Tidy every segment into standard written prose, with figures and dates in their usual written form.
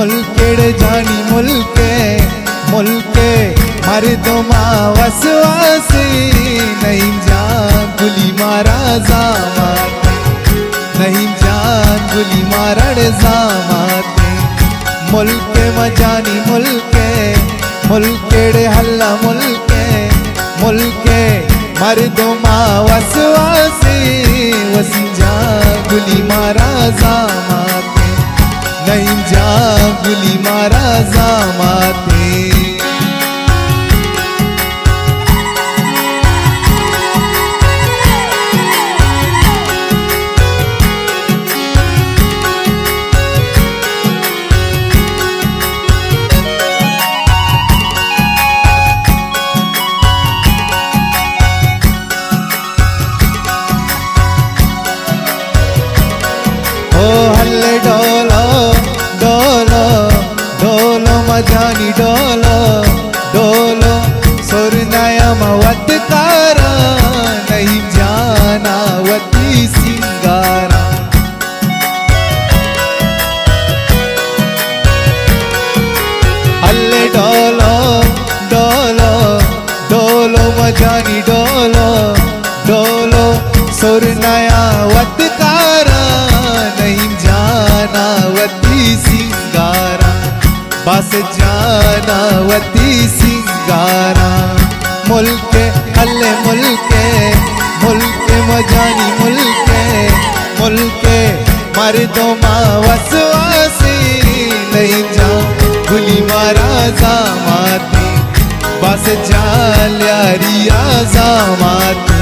मुल्केड़े जानी मुल्के मर्दोमा वसवासी नहीं जान गुली मारा जामाते नहीं जान गुली मारड़ जामाते मुल्के मजानी मुल्केड़े हल्ला मुल्के मर्दोमा वसवासी वसी जान गुली मारा जामाते नहीं जान गुली मारा जामाते हल्ले डोलो मजानी डोलो सुरनाया मवत कारा नहीं जाना वती सिंगारा हल्ले डोलो मजानी डोलो सुरनाया वत कारा नहीं जाना वती सिंगारा बस जाना वती सिंगारा मुल्के हल्ले मुल्के मजानी मुल्के मर्दोमा वसवासी नहीं जा गुली मारा जामाते बस जा लियारिया जामाते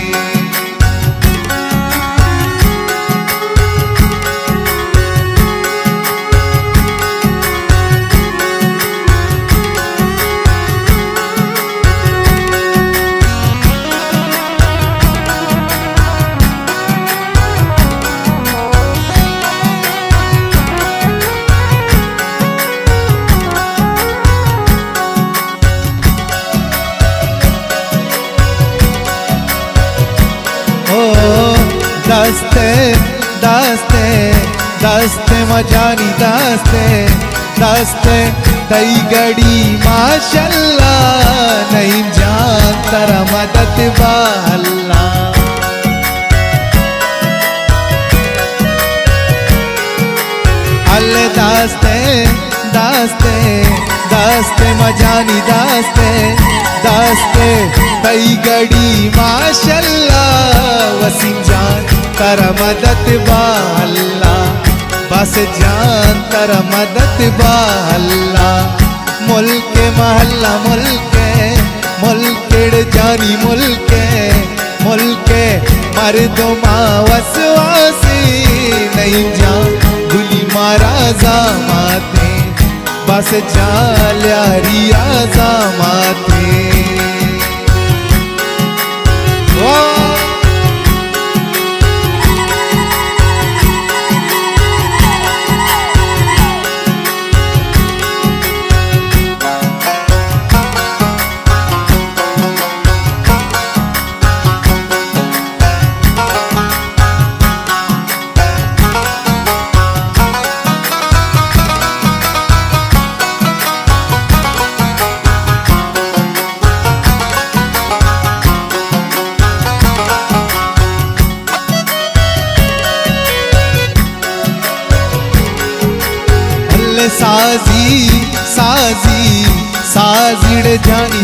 दस्ते मजानी दस्ते तई गड़ी माशल्लाह नहीं जान तरा मदद बाल्ला अल्ले दस्ते मजानी दस्ते तई गड़ी माशल्लाह वसीम जान तरा मदद बाल्ला बस जान तरा मदद बाल्ला मुल्के महल्ला मुल्केड़ जानी मुल्के मर्दोमा वसवासी नहीं जान गुली मारा जामाते बस जा लियारिया जामाते साजीड़ जानी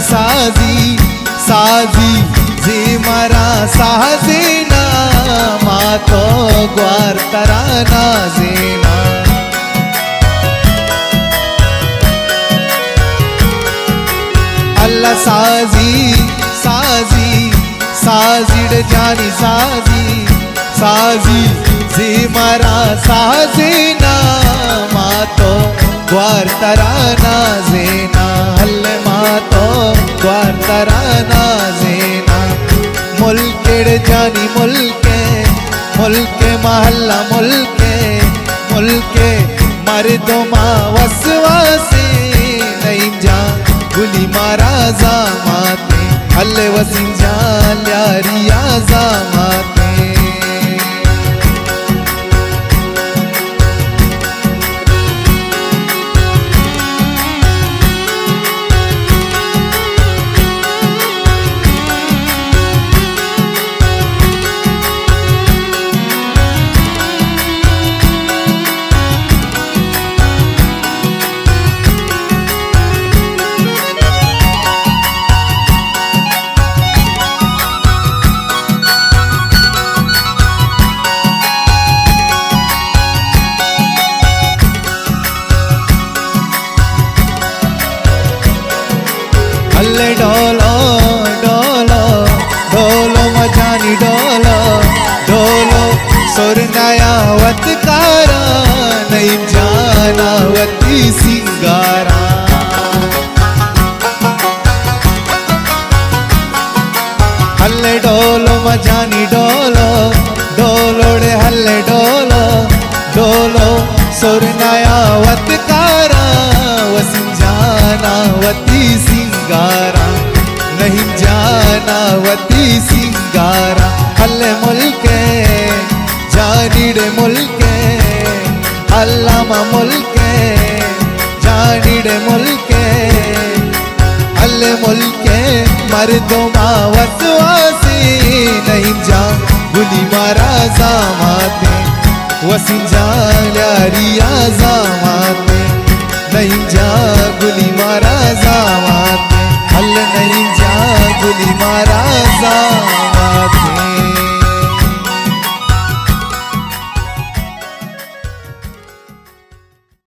साजी जे मरा साजेना मातो ग्वार तराना जेना अल्लाह साजीड़ जानी साजी जे मरा साजेना मातो ग्वार तराना जेना हल्ले मातो ग्वार तराना जेना मुल्केड़ जानी मुल्के महल्ला मुल्के मर्दोमा वसवासी नहीं जा गुली मारा जामाते हल्ले वसीम जा लियारिया जामाते हल्ले डोलो मजानी डोलो डोलोड़े हल्ले डोलो डोलो सोरनाया वतकारा वसिन जाना वती सिंगारा नहीं जाना वती सिंगारा हल्ले मुल्के जानीड़े मुल्के अल्लामा मुल्के जानीड़े मुल्के हल्ले मुल्के मर्दों वसवासी नहीं जा गुली मारा जामाते वसिन जा ल्यारिया जामाते नहीं जा गुली मारा जामाते हल्ले नहीं जा गुली